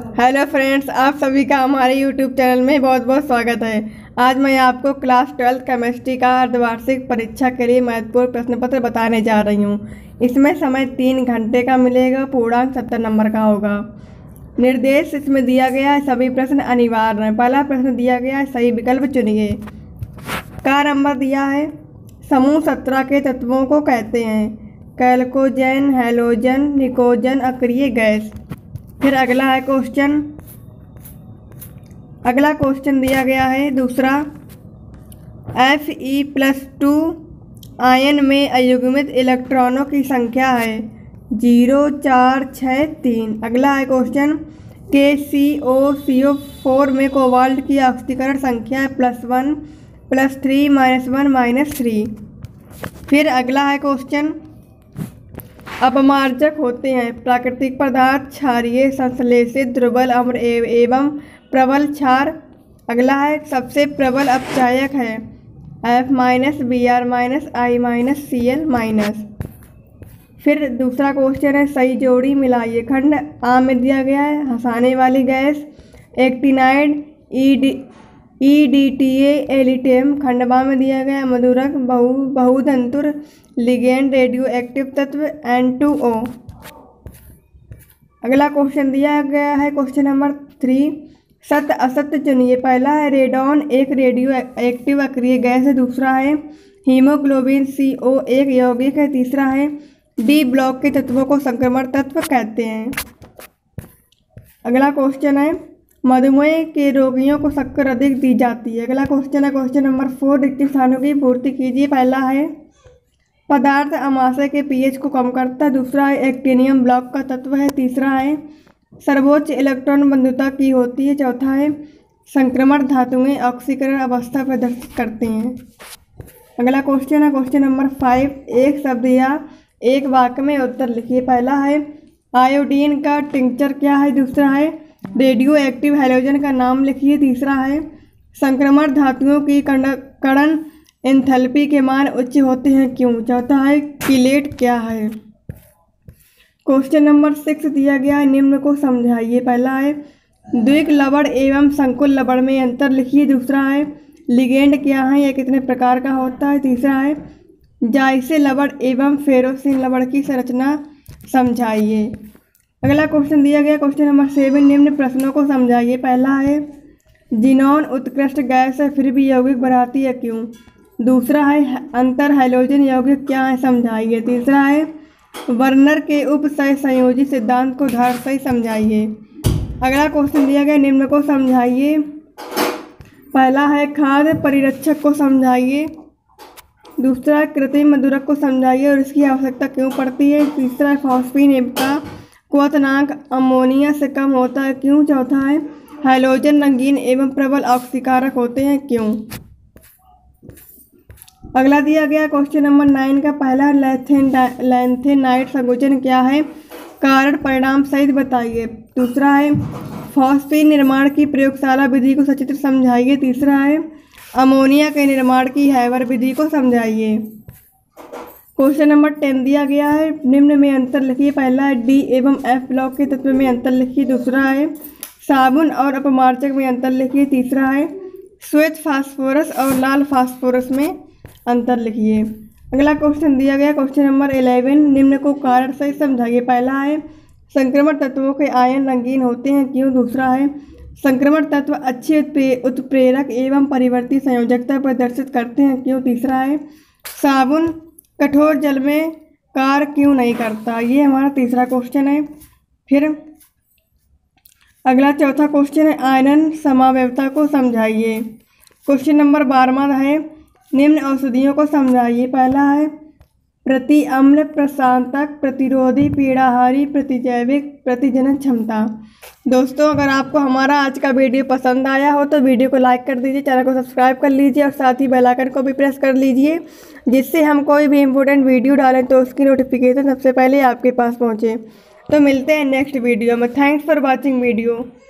Hello friends, आप सभी का हमारे यूट्यूब चैनल में बहुत बहुत स्वागत है। आज मैं आपको क्लास 12 केमिस्ट्री का अर्धवार्षिक परीक्षा के लिए महत्वपूर्ण प्रश्न पत्र बताने जा रही हूँ। इसमें समय 3 घंटे का मिलेगा। पूर्णांक 70 नंबर का होगा। निर्देश इसमें दिया गया है, सभी प्रश्न अनिवार्य हैं। पहला प्रश्न दिया गया है, सही विकल्प चुनिए। का नंबर दिया है, समूह 17 के तत्वों को कहते हैं कैल्कोजेन, हैलोजन, निकोजन, अक्रिय गैस। फिर अगला क्वेश्चन दिया गया है दूसरा, Fe+2 आयन में अयुग्मित इलेक्ट्रॉनों की संख्या है 0, 4, 6, 3। अगला है क्वेश्चन, KCOCO4 में कोबाल्ट की ऑक्सीकरण संख्या है +1, +3, -1, -3। फिर अगला है क्वेश्चन, अपमार्जक होते हैं प्राकृतिक पदार्थ क्षारीय, संश्लेषित, दुर्बल, अम्ल एवं प्रबल क्षार। अगला है, सबसे प्रबल अपचायक है F-, Br-, I-, Cl-। फिर दूसरा क्वेश्चन है, सही जोड़ी मिलाइए। खंड आ में दिया गया है हंसाने वाली गैस एक्टिनाइड EDTA एलिटियम। खंड बा में दिया गया है मधुरक बहुधंतुर लिगेंड रेडियो एक्टिव तत्व N2O। अगला क्वेश्चन दिया गया है क्वेश्चन नंबर 3, सत्य असत्य चुनिए। पहला है, रेडॉन एक रेडियो एक्टिव अक्रिय गैस है। दूसरा है, हीमोग्लोबिन CO एक यौगिक है। तीसरा है, D ब्लॉक के तत्वों को संक्रमण तत्व कहते हैं। अगला क्वेश्चन है, मधुमेह के रोगियों को शक्कर अधिक दी जाती है। अगला क्वेश्चन है क्वेश्चन नंबर 4, रिक्त स्थानों की पूर्ति कीजिए। पहला है, पदार्थ अमाशय के pH को कम करता है। दूसरा है, एक्टिनियम ब्लॉक का तत्व है। तीसरा है, सर्वोच्च इलेक्ट्रॉन बंधुता की होती है। चौथा है, संक्रमण धातुएं ऑक्सीकरण अवस्था प्रदर्शित करते हैं। अगला क्वेश्चन है क्वेश्चन नंबर 5, एक शब्द या एक वाक्य में उत्तर लिखिए। पहला है, आयोडीन का टिंचर क्या है। दूसरा है, रेडियो एक्टिव हैलोजन का नाम लिखिए। तीसरा है, संक्रमण धातुओं की कण एंथैल्पी के मान उच्च होते हैं क्यों। चौथा है, कीलेट क्या है। क्वेश्चन नंबर 6 दिया गया है, निम्न को समझाइए। पहला है, द्विक लवण एवं संकुल लवण में अंतर लिखिए। दूसरा है, लिगेंड क्या है, यह कितने प्रकार का होता है। तीसरा है, जाइसे लवण एवं फेरोसिन लवण की संरचना समझाइए। अगला क्वेश्चन दिया गया क्वेश्चन नंबर 7, निम्न प्रश्नों को समझाइए। पहला है, जिनॉन उत्कृष्ट गैस है फिर भी यौगिक बढ़ाती है क्यों। दूसरा है, अंतर हैलोजन यौगिक क्या है, समझाइए। तीसरा है, वर्नर के उपसय संयोजी सिद्धांत को धार से समझाइए। अगला क्वेश्चन दिया गया, निम्न को समझाइए। पहला है, खाद्य परिरक्षक को समझाइए। दूसरा, कृत्रिम मधुरक को समझाइए और इसकी आवश्यकता क्यों पड़ती है। तीसरा, फॉस्फीन का क्वथनांक अमोनिया से कम होता है क्यों। चौथा है, हैलोजन रंगीन एवं प्रबल ऑक्सीकारक होते हैं क्यों। अगला दिया गया क्वेश्चन नंबर 9 का पहला, लैंथेनाइड संकोचन क्या है, कारण परिणाम सहित बताइए। दूसरा है, फॉस्फीन निर्माण की प्रयोगशाला विधि को सचित्र समझाइए। तीसरा है, अमोनिया के निर्माण की हैबर विधि को समझाइए। क्वेश्चन नंबर 10 दिया गया है, निम्न में अंतर लिखिए। पहला है, D एवं F ब्लॉक के तत्व में अंतर लिखिए। दूसरा है, साबुन और अपमार्जक में अंतर लिखिए। तीसरा है, श्वेत फास्फोरस और लाल फास्फोरस में अंतर लिखिए। अगला क्वेश्चन दिया गया क्वेश्चन नंबर 11, निम्न को कारण से समझाइए। पहला है, संक्रमण तत्वों के आयन रंगीन होते हैं क्यों। दूसरा है, संक्रमण तत्व अच्छी उत्प्रेरक एवं परिवर्ती संयोजकता प्रदर्शित करते हैं क्यों। तीसरा है, साबुन कठोर जल में कार्य क्यों नहीं करता। ये हमारा तीसरा क्वेश्चन है। फिर अगला चौथा क्वेश्चन है, आयनन समावयवता को समझाइए। क्वेश्चन नंबर 12 है, निम्न औषधियों को समझाइए। पहला है, प्रति अम्ल, प्रशांतक, प्रतिरोधी, पीड़ाहारी, प्रतिजैविक, प्रतिजनन क्षमता। दोस्तों, अगर आपको हमारा आज का वीडियो पसंद आया हो तो वीडियो को लाइक कर दीजिए, चैनल को सब्सक्राइब कर लीजिए और साथ ही बेल आइकन को भी प्रेस कर लीजिए, जिससे हम कोई भी इम्पोर्टेंट वीडियो डालें तो उसकी नोटिफिकेशन सबसे पहले आपके पास पहुँचे। तो मिलते हैं नेक्स्ट वीडियो में। Thanks for watching video.